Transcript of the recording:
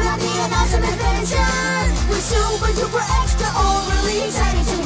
gonna be an awesome adventure. We're super duper extra overly excited to